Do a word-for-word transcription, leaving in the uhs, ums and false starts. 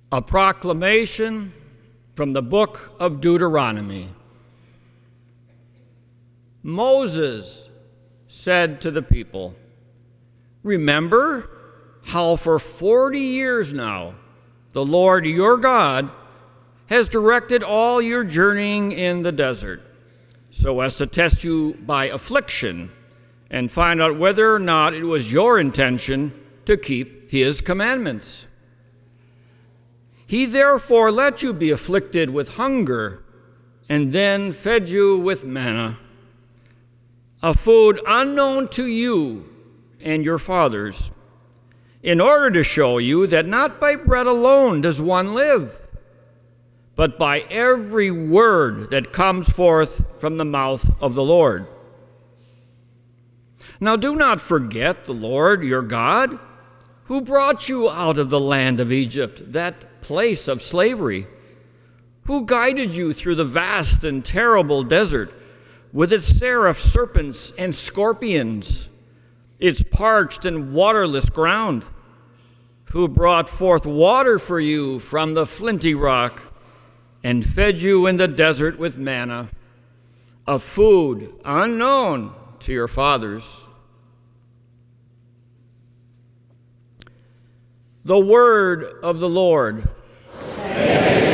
A proclamation from the book of Deuteronomy. Moses said to the people, "Remember how for forty years now the Lord your God has directed all your journeying in the desert, so as to test you by affliction and find out whether or not it was your intention to keep his commandments. He therefore let you be afflicted with hunger and then fed you with manna, a food unknown to you and your fathers, in order to show you that not by bread alone does one live, but by every word that comes forth from the mouth of the Lord. Now do not forget the Lord your God, who brought you out of the land of Egypt, that place of slavery, who guided you through the vast and terrible desert with its seraph serpents and scorpions, its parched and waterless ground, who brought forth water for you from the flinty rock and fed you in the desert with manna, a food unknown to your fathers." The word of the Lord. Thanks